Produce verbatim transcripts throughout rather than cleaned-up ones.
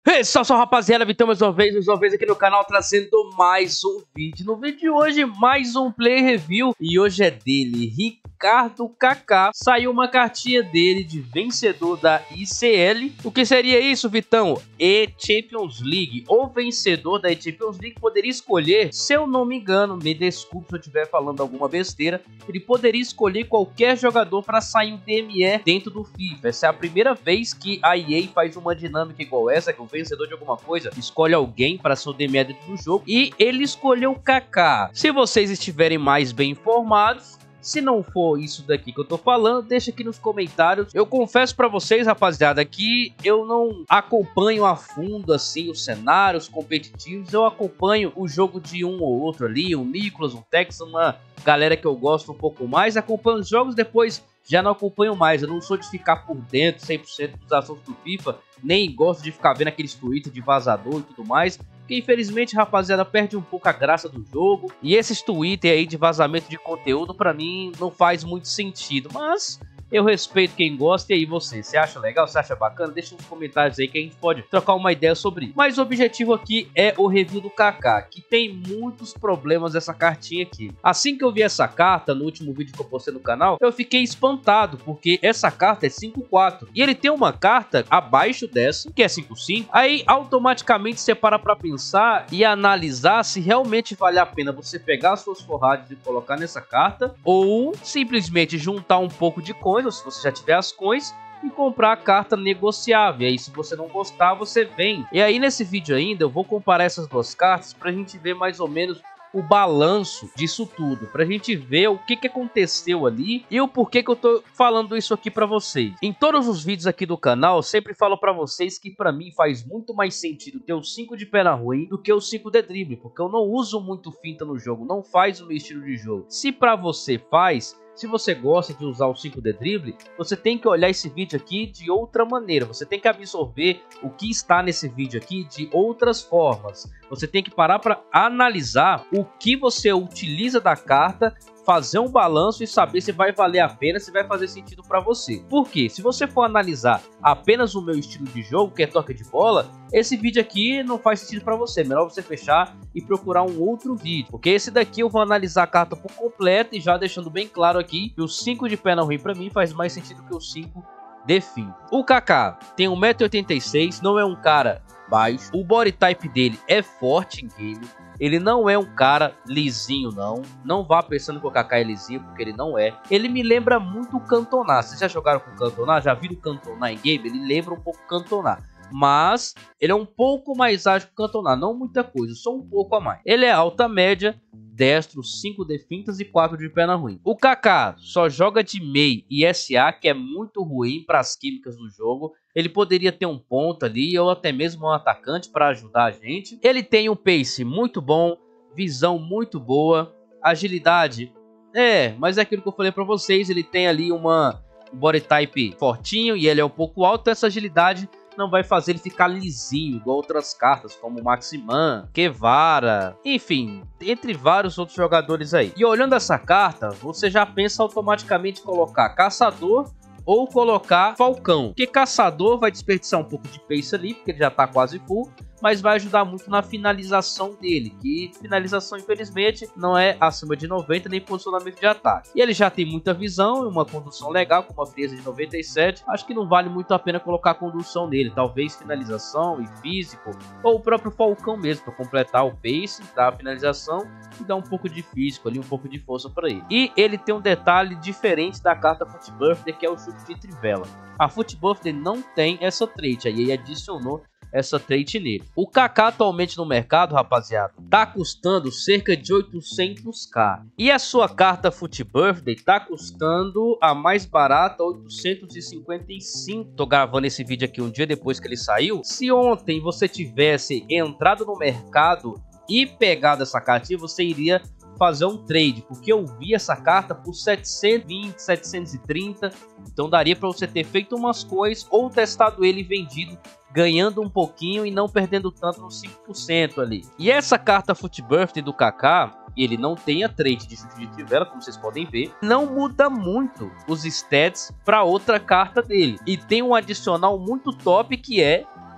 Hey, salve, salve, rapaziada, Vitão mais uma vez, mais uma vez aqui no canal trazendo mais um vídeo. No vídeo de hoje, mais um play review e hoje é dele, Ricardo Kaká. Saiu uma cartinha dele de vencedor da I C L. O que seria isso, Vitão? E-Champions League. O vencedor da E-Champions League poderia escolher, se eu não me engano, me desculpe se eu estiver falando alguma besteira, ele poderia escolher qualquer jogador para sair um D M E dentro do FIFA. Essa é a primeira vez que a E A faz uma dinâmica igual essa, que o vencedor de alguma coisa escolhe alguém para ser o D M E dentro do jogo, e ele escolheu o Kaká. Se vocês estiverem mais bem informados, se não for isso daqui que eu tô falando, deixa aqui nos comentários. Eu confesso pra vocês, rapaziada, que eu não acompanho a fundo, assim, os cenários competitivos. Eu acompanho o jogo de um ou outro ali, um Nicolas, um Tex, uma galera que eu gosto um pouco mais. Acompanho os jogos, depois já não acompanho mais. Eu não sou de ficar por dentro cem por cento dos assuntos do FIFA, nem gosto de ficar vendo aqueles tweets de vazador e tudo mais, porque infelizmente, rapaziada, perde um pouco a graça do jogo. E esses tweets aí de vazamento de conteúdo, pra mim, não faz muito sentido. Mas eu respeito quem gosta. E aí, você, você acha legal? Você acha bacana? Deixa nos comentários aí que a gente pode trocar uma ideia sobre isso. Mas o objetivo aqui é o review do Kaká, que tem muitos problemas essa cartinha aqui. Assim que eu vi essa carta, no último vídeo que eu postei no canal, eu fiquei espantado, porque essa carta é cinco quatro. E ele tem uma carta abaixo dessa, que é cinco cinco. Aí, automaticamente, você para pra pensar e analisar se realmente vale a pena você pegar as suas forragens e colocar nessa carta, ou simplesmente juntar um pouco de coisa, ou se você já tiver as coins, e comprar a carta negociável. E aí, se você não gostar, você vende. E aí, nesse vídeo ainda, eu vou comparar essas duas cartas pra gente ver mais ou menos o balanço disso tudo, pra gente ver o que que aconteceu ali e o porquê que eu tô falando isso aqui pra vocês. Em todos os vídeos aqui do canal, eu sempre falo pra vocês que pra mim faz muito mais sentido ter o cinco de perna ruim do que o cinco de drible, porque eu não uso muito finta no jogo, não faz o meu estilo de jogo. Se pra você faz, se você gosta de usar o cinco de drible, você tem que olhar esse vídeo aqui de outra maneira. Você tem que absorver o que está nesse vídeo aqui de outras formas. Você tem que parar para analisar o que você utiliza da carta, fazer um balanço e saber se vai valer a pena, se vai fazer sentido para você. Porque se você for analisar apenas o meu estilo de jogo, que é toque de bola, esse vídeo aqui não faz sentido para você. Melhor você fechar e procurar um outro vídeo, porque esse daqui eu vou analisar a carta por completo e já deixando bem claro aqui que o cinco de perna ruim para mim faz mais sentido que o cinco de fim. O Kaká tem um metro e oitenta e seis, não é um cara baixo, o body type dele é forte em game. Ele não é um cara lisinho, não. Não vá pensando que o Kaká é lisinho, porque ele não é. Ele me lembra muito o Cantona. Vocês já jogaram com o Cantona? Já viram o Cantona em game? Ele lembra um pouco o Cantona. Mas ele é um pouco mais ágil que o Cantona. Não muita coisa, só um pouco a mais. Ele é alta média, destro, cinco de fintas e quatro de perna ruim. O Kaká só joga de meio e S A, que é muito ruim para as químicas do jogo. Ele poderia ter um ponta ali, ou até mesmo um atacante para ajudar a gente. Ele tem um pace muito bom, visão muito boa, agilidade, é, mas é aquilo que eu falei para vocês, ele tem ali uma um body type fortinho e ele é um pouco alto. Essa agilidade não vai fazer ele ficar lisinho, igual outras cartas, como Maximan, Guevara, enfim, entre vários outros jogadores aí. E olhando essa carta, você já pensa automaticamente em colocar Caçador ou colocar Falcão, porque Caçador vai desperdiçar um pouco de pace ali, porque ele já tá quase full, mas vai ajudar muito na finalização dele, que finalização infelizmente não é acima de noventa, nem posicionamento de ataque. E ele já tem muita visão e uma condução legal, com uma frieza de noventa e sete, acho que não vale muito a pena colocar a condução nele, talvez finalização e físico, ou o próprio Falcão mesmo, para completar o pace da finalização e dar um pouco de físico ali, um pouco de força para ele. E ele tem um detalhe diferente da carta Foot Birthday, que é o chute de trivela. A Foot Birthday não tem essa trait, aí ele adicionou essa trait nele. O Kaká atualmente no mercado, rapaziada, tá custando cerca de oitocentos k. E a sua carta Foot Birthday tá custando a mais barata, oitocentos e cinquenta e cinco. Tô gravando esse vídeo aqui um dia depois que ele saiu. Se ontem você tivesse entrado no mercado e pegado essa carta, você iria fazer um trade, porque eu vi essa carta por setecentos e vinte, setecentos e trinta, então daria para você ter feito umas coisas ou testado ele vendido, ganhando um pouquinho e não perdendo tanto nos cinco por cento ali. E essa carta Foot Birthday do Kaká, ele não tem a trait de chute de trivela, como vocês podem ver, não muda muito os stats para outra carta dele, e tem um adicional muito top que é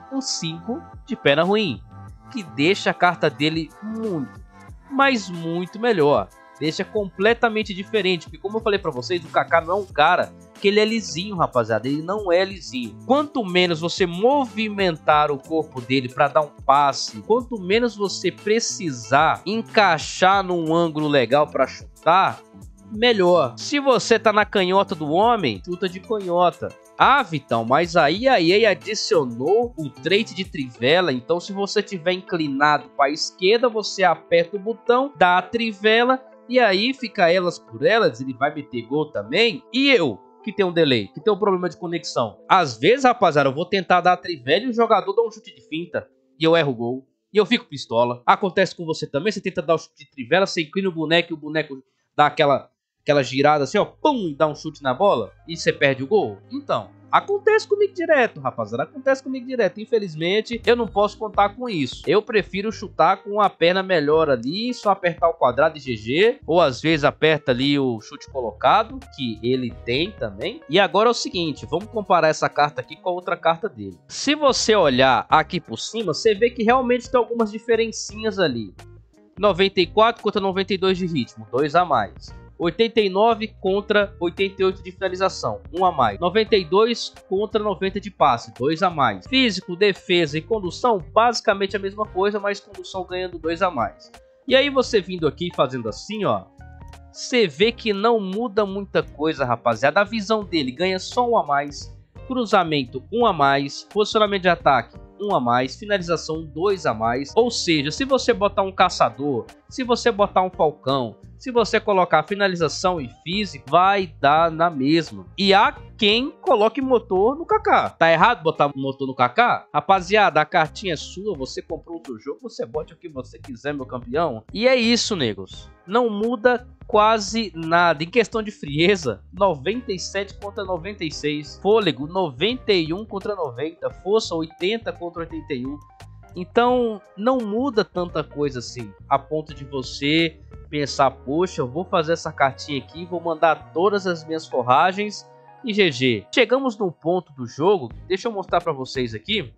um cinco de perna ruim, que deixa a carta dele muito, mas muito melhor. Deixa completamente diferente, porque como eu falei pra vocês, o Kaká não é um cara que ele é lisinho, rapaziada, ele não é lisinho. Quanto menos você movimentar o corpo dele para dar um passe, quanto menos você precisar encaixar num ângulo legal para chutar, melhor. Se você tá na canhota do homem, chuta de canhota. Ah, Vitão, mas aí a E A adicionou o trait de trivela, então se você tiver inclinado para a esquerda, você aperta o botão, dá a trivela, e aí fica elas por elas, ele vai meter gol também. E eu, que tem um delay, que tem um problema de conexão. Às vezes, rapaziada, eu vou tentar dar a trivela e o jogador dá um chute de finta, e eu erro o gol, e eu fico pistola. Acontece com você também, você tenta dar o chute de trivela, você inclina o boneco e o boneco dá aquela... aquela girada assim, ó, pum, e dá um chute na bola e você perde o gol. Então, acontece comigo direto, rapaziada, acontece comigo direto. Infelizmente, eu não posso contar com isso. Eu prefiro chutar com a perna melhor ali, só apertar o quadrado e G G, ou às vezes aperta ali o chute colocado, que ele tem também. E agora é o seguinte, vamos comparar essa carta aqui com a outra carta dele. Se você olhar aqui por cima, você vê que realmente tem algumas diferencinhas ali. noventa e quatro contra noventa e dois de ritmo, dois a mais. oitenta e nove contra oitenta e oito de finalização, um a mais. noventa e dois contra noventa de passe, dois a mais. Físico, defesa e condução, basicamente a mesma coisa, mas condução ganhando dois a mais. E aí você vindo aqui fazendo assim, ó, você vê que não muda muita coisa, rapaziada. A visão dele ganha só um a mais, cruzamento um a mais, posicionamento de ataque um a mais, finalização dois a mais. Ou seja, se você botar um caçador, se você botar um falcão, se você colocar finalização e físico, vai dar na mesma. E há quem coloque motor no Kaká. Tá errado botar motor no Kaká? Rapaziada, a cartinha é sua, você comprou outro jogo, você bote o que você quiser, meu campeão. E é isso, negros. Não muda quase nada. Em questão de frieza, noventa e sete contra noventa e seis. Fôlego, noventa e um contra noventa. Força, oitenta contra oitenta e um. Então, não muda tanta coisa assim, a ponto de você pensar, poxa, eu vou fazer essa cartinha aqui, vou mandar todas as minhas forragens e G G. Chegamos num ponto do jogo, deixa eu mostrar para vocês aqui,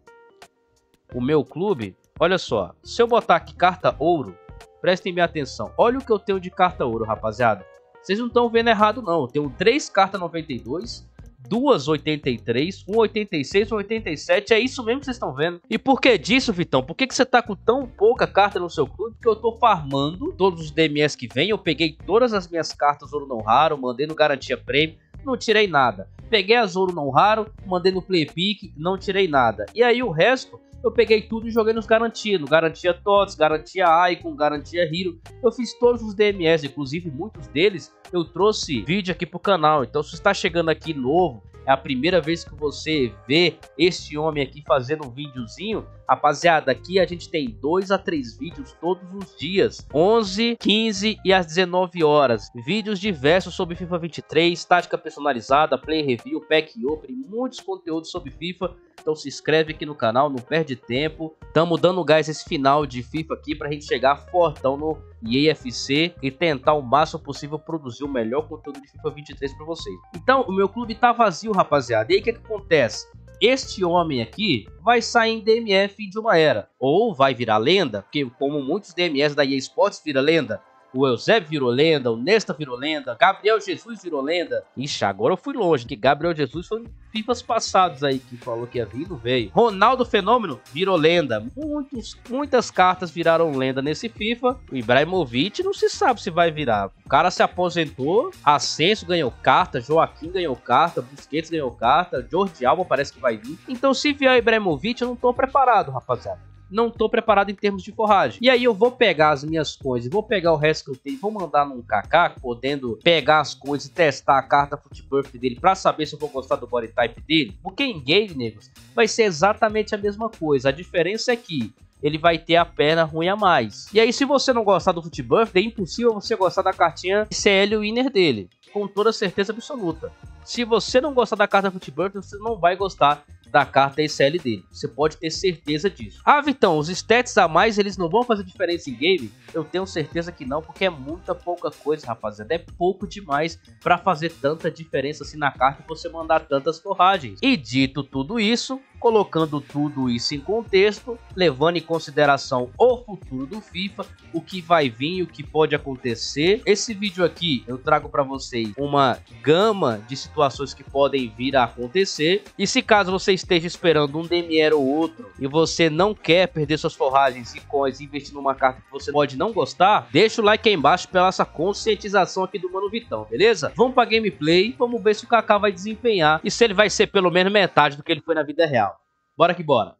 o meu clube. Olha só, se eu botar aqui carta ouro, prestem bem atenção, olha o que eu tenho de carta ouro, rapaziada. Vocês não estão vendo errado não, eu tenho três cartas noventa e dois, duas oitenta e três, uma oitenta e seis, uma oitenta e sete, é isso mesmo que vocês estão vendo. E por que disso, Vitão? Por que, que você tá com tão pouca carta no seu clube? Porque eu tô farmando todos os D M S que vem, eu peguei todas as minhas cartas ouro não raro, mandei no garantia prêmio, não tirei nada. Peguei as ouro não raro, mandei no play pick, não tirei nada. E aí o resto, eu peguei tudo e joguei nos garantia, no garantia T O T S, garantia Icon, garantia Hero. Eu fiz todos os D M S, inclusive muitos deles eu trouxe vídeo aqui pro canal. Então se você está chegando aqui novo, é a primeira vez que você vê este homem aqui fazendo um videozinho, rapaziada, aqui a gente tem dois a três vídeos todos os dias, onze, quinze e às dezenove horas. Vídeos diversos sobre FIFA vinte e três, tática personalizada, play review, pack open, muitos conteúdos sobre FIFA. Então se inscreve aqui no canal, não perde tempo. Estamos dando gás esse final de FIFA aqui pra gente chegar fortão no E A F C e tentar o máximo possível produzir o melhor conteúdo de FIFA vinte e três pra vocês. Então o meu clube tá vazio, rapaziada. E aí o que, que acontece? Este homem aqui vai sair em D M F de uma era, ou vai virar lenda, porque como muitos D M S da E A Sports vira lenda, o Eusébio virou lenda, o Nesta virou lenda, Gabriel Jesus virou lenda. Ixi, agora eu fui longe, que Gabriel Jesus foi em FIFAs passados aí, que falou que ia vir, não veio. Ronaldo Fenômeno virou lenda. Muitos, muitas cartas viraram lenda nesse FIFA. O Ibrahimovic não se sabe se vai virar. O cara se aposentou, Ascenso ganhou carta, Joaquim ganhou carta, Busquets ganhou carta, Jordi Alba parece que vai vir. Então se vier o Ibrahimovic, eu não tô preparado, rapaziada. Não tô preparado em termos de forragem. E aí eu vou pegar as minhas coisas, vou pegar o resto que eu tenho, vou mandar num Kaká, podendo pegar as coisas e testar a carta Footbirth dele pra saber se eu vou gostar do body type dele. Porque em game, negros, vai ser exatamente a mesma coisa. A diferença é que ele vai ter a perna ruim a mais. E aí se você não gostar do Footbirth, é impossível você gostar da cartinha C L Winner dele. Com toda certeza absoluta. Se você não gostar da carta Footbirth, você não vai gostar da carta E C L dele. Você pode ter certeza disso. Ah, Vitão, os stats a mais, eles não vão fazer diferença em game? Eu tenho certeza que não, porque é muita pouca coisa, rapaziada. É pouco demais pra fazer tanta diferença assim na carta e você mandar tantas forragens. E dito tudo isso, colocando tudo isso em contexto, levando em consideração o futuro do FIFA, o que vai vir, o que pode acontecer. Esse vídeo aqui eu trago para vocês uma gama de situações que podem vir a acontecer, e se caso você esteja esperando um Demier ou outro e você não quer perder suas forragens e coins e investir numa carta que você pode não gostar, deixa o like aí embaixo pela essa conscientização aqui do Mano Vitão, beleza? Vamos para gameplay, vamos ver se o Kaká vai desempenhar e se ele vai ser pelo menos metade do que ele foi na vida real. Bora que bora.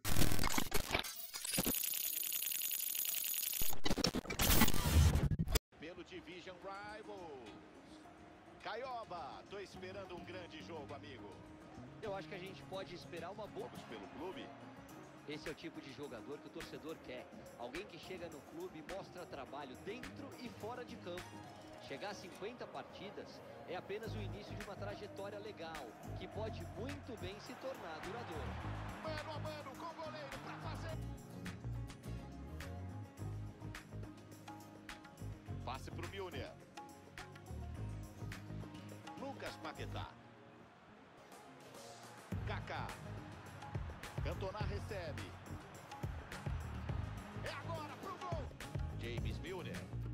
Pelo Division Rivals. Caioba, tô esperando um grande jogo, amigo. Eu acho que a gente pode esperar uma boa Pelo clube. Esse é o tipo de jogador que o torcedor quer. Alguém que chega no clube e mostra trabalho dentro e fora de campo. Chegar a cinquenta partidas é apenas o início de uma trajetória legal, que pode muito bem se tornar duradoura. Mano a mano com o goleiro pra fazer. Passe pro Milner. Lucas Paquetá. Kaká. Cantona recebe. É agora pro gol. James Milner.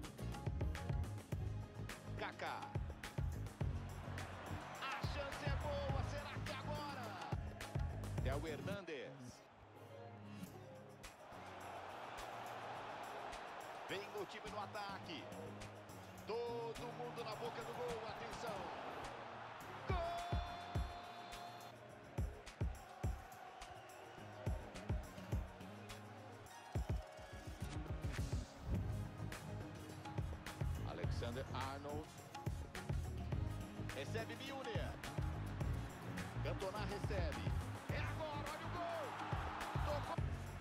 Kaká. A chance é boa. Será que agora? Theo Hernandes. Vem o time no ataque. Todo mundo na boca do gol. Atenção. Gol! Alexander Arnold. Recebe Milner. Cantona recebe. É agora, olha o gol. Tocou.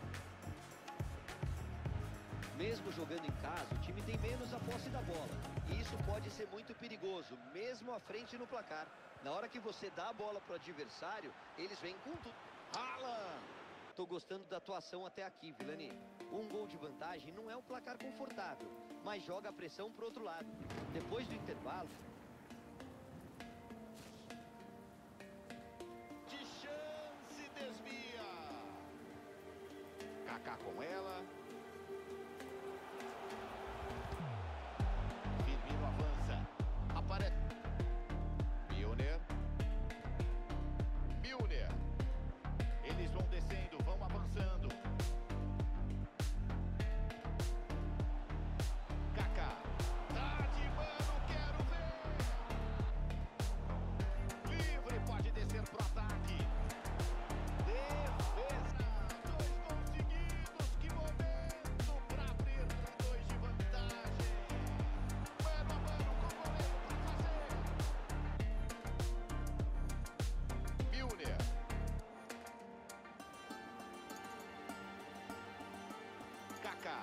Mesmo jogando em casa, o time tem menos a posse da bola. E isso pode ser muito perigoso, mesmo à frente no placar. Na hora que você dá a bola pro adversário, eles vêm com tudo. Haaland. Tô gostando da atuação até aqui, Vilani. Um gol de vantagem não é um placar confortável, mas joga a pressão pro outro lado. Depois do intervalo... De chance, desvia. Kaká com ela. Firmino avança. Aparece. Milner. Milner. Eles vão descendo, vão avançando. Kaká. Tá de mano, quero ver. Livre, pode descer pro ataque. Defesa. Dois gols seguidos. Que momento pra abrir dois de vantagem. Mano a mano com o goleiro pra fazer. Milner. Kaká.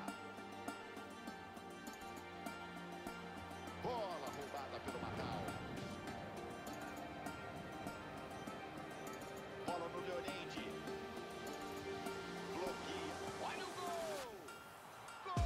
Bola roubada pelo Macau. Bola no Llorente. Bloqueia. Olha o gol! Gol!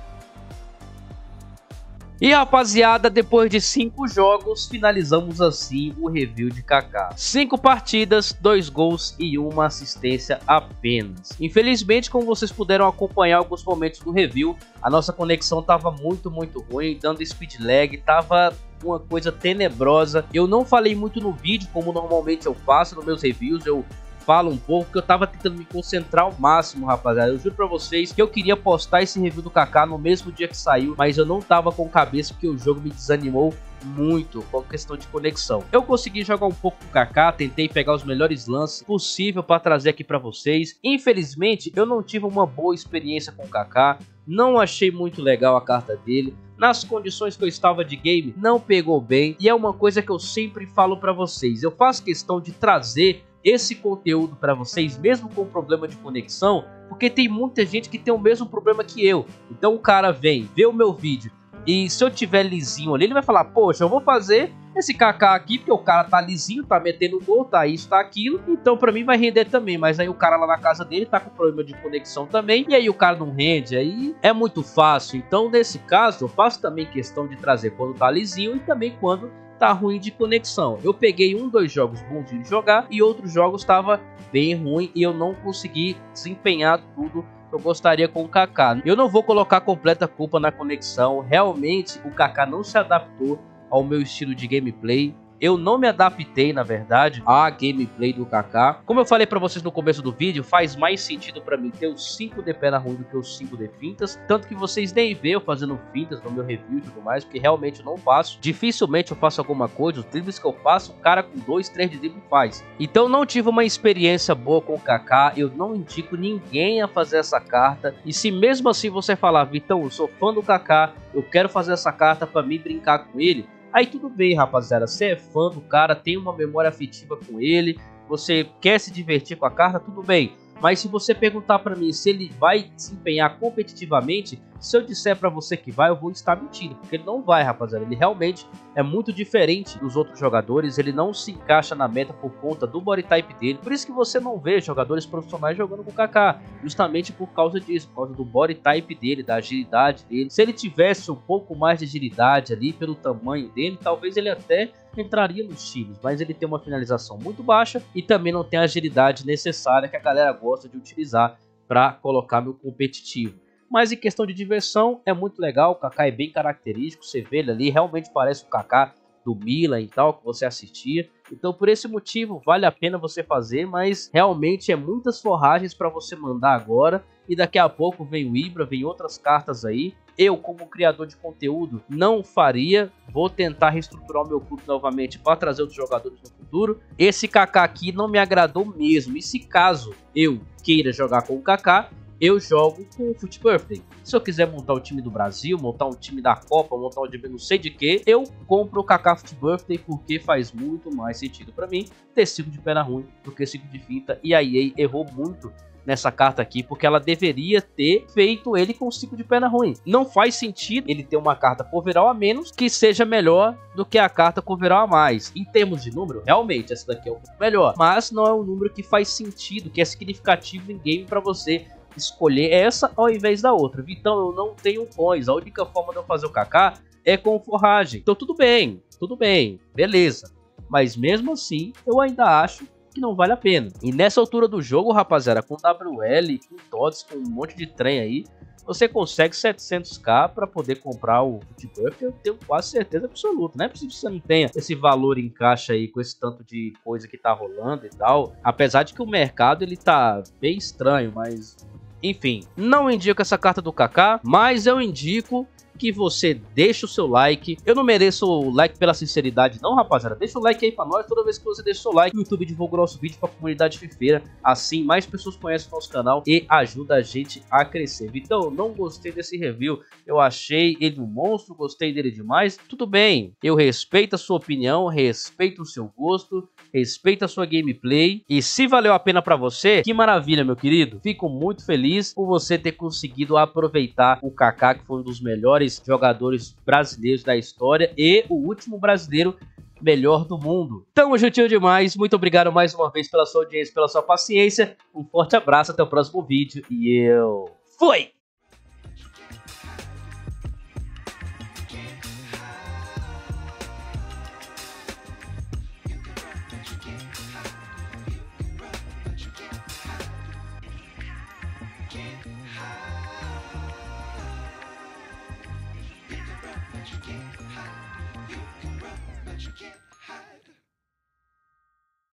E rapaziada, depois de cinco jogos, finalizamos assim o review de Kaká. cinco partidas, dois gols e uma assistência apenas. Infelizmente, como vocês puderam acompanhar alguns momentos do review, a nossa conexão estava muito, muito ruim, dando speed lag, tava uma coisa tenebrosa. Eu não falei muito no vídeo, como normalmente eu faço nos meus reviews, eu falo um pouco, que eu tava tentando me concentrar ao máximo, rapaziada. Eu juro pra vocês que eu queria postar esse review do Kaká no mesmo dia que saiu, mas eu não tava com cabeça porque o jogo me desanimou muito com a questão de conexão. Eu consegui jogar um pouco com o Kaká, tentei pegar os melhores lances possível para trazer aqui para vocês. Infelizmente, eu não tive uma boa experiência com o Kaká, não achei muito legal a carta dele. Nas condições que eu estava de game, não pegou bem, e é uma coisa que eu sempre falo para vocês. Eu faço questão de trazer esse conteúdo para vocês, mesmo com problema de conexão, porque tem muita gente que tem o mesmo problema que eu. Então o cara vem, vê o meu vídeo, e se eu tiver lisinho ali, ele vai falar, poxa, eu vou fazer esse Kaká aqui, porque o cara tá lisinho, tá metendo gol, tá isso, tá aquilo, então pra mim vai render também. Mas aí o cara lá na casa dele tá com problema de conexão também, e aí o cara não rende, aí é muito fácil. Então nesse caso eu faço também questão de trazer quando tá lisinho e também quando tá ruim de conexão. Eu peguei um, dois jogos bons de jogar e outros jogos tava bem ruim e eu não consegui desempenhar tudo que eu gostaria com o Kaká. Eu não vou colocar completa culpa na conexão, realmente o Kaká não se adaptou ao meu estilo de gameplay. Eu não me adaptei, na verdade, à gameplay do Kaká. Como eu falei pra vocês no começo do vídeo, faz mais sentido pra mim ter os cinco de perna ruim do que os cinco de fintas. Tanto que vocês nem vê eu fazendo fintas no meu review e tudo mais, porque realmente eu não faço. Dificilmente eu faço alguma coisa, os dribles que eu faço, o cara com dois, três de drible faz. Então não tive uma experiência boa com o Kaká, eu não indico ninguém a fazer essa carta. E se mesmo assim você falar, Vitão, eu sou fã do Kaká, eu quero fazer essa carta pra mim brincar com ele, aí tudo bem, rapaziada, você é fã do cara, tem uma memória afetiva com ele, você quer se divertir com a carta, tudo bem. Mas se você perguntar pra mim se ele vai desempenhar competitivamente, se eu disser pra você que vai, eu vou estar mentindo, porque ele não vai, rapaziada. Ele realmente é muito diferente dos outros jogadores, ele não se encaixa na meta por conta do body type dele. Por isso que você não vê jogadores profissionais jogando com o Kaká, justamente por causa disso, por causa do body type dele, da agilidade dele. Se ele tivesse um pouco mais de agilidade ali, pelo tamanho dele, talvez ele até entraria nos times, mas ele tem uma finalização muito baixa e também não tem a agilidade necessária que a galera gosta de utilizar para colocar no competitivo. Mas em questão de diversão é muito legal, o Kaká é bem característico, você vê ele ali, realmente parece o Kaká do Milan e tal, que você assistia. Então por esse motivo vale a pena você fazer, mas realmente é muitas forragens para você mandar agora. E daqui a pouco vem o Ibra, vem outras cartas aí. Eu, como criador de conteúdo, não faria. Vou tentar reestruturar o meu clube novamente para trazer outros jogadores no futuro. Esse Kaká aqui não me agradou mesmo. E se caso eu queira jogar com o Kaká, eu jogo com o Foot Birthday. Se eu quiser montar o time do Brasil, montar um time da Copa, montar um time não sei de que, eu compro o Kaká Foot Birthday porque faz muito mais sentido para mim ter cinco de perna ruim do que cinco de finta. E a E A errou muito nessa carta aqui, porque ela deveria ter feito ele com cinco de perna ruim. Não faz sentido ele ter uma carta com overall a menos que seja melhor do que a carta com overall a mais. Em termos de número, realmente essa daqui é um pouco melhor, mas não é um número que faz sentido, que é significativo em game para você escolher essa ao invés da outra. Então eu não tenho coins, a única forma de eu fazer o Kaká é com forragem. Então tudo bem, tudo bem, beleza, mas mesmo assim eu ainda acho que não vale a pena. E nessa altura do jogo, rapaziada, com W L, com T O T S, com um monte de trem aí, você consegue setecentos k para poder comprar o Foot Birthday. Eu tenho quase certeza absoluta. Não é possível que você não tenha esse valor em caixa aí com esse tanto de coisa que tá rolando e tal. Apesar de que o mercado ele tá bem estranho, mas enfim, não indico essa carta do Kaká, mas eu indico que você deixe o seu like. Eu não mereço o like pela sinceridade não, rapaziada. Deixa o like aí pra nós. Toda vez que você deixa o seu like, o YouTube divulga o nosso vídeo pra comunidade fifeira. Assim, mais pessoas conhecem o nosso canal e ajuda a gente a crescer. Então, eu não gostei desse review. Eu achei ele um monstro, gostei dele demais. Tudo bem, eu respeito a sua opinião, respeito o seu gosto, respeito a sua gameplay. E se valeu a pena pra você, que maravilha, meu querido. Fico muito feliz por você ter conseguido aproveitar o Kaká, que foi um dos melhores jogadores brasileiros da história e o último brasileiro melhor do mundo. Tamo juntinho demais, muito obrigado mais uma vez pela sua audiência, pela sua paciência, um forte abraço, até o próximo vídeo e eu fui!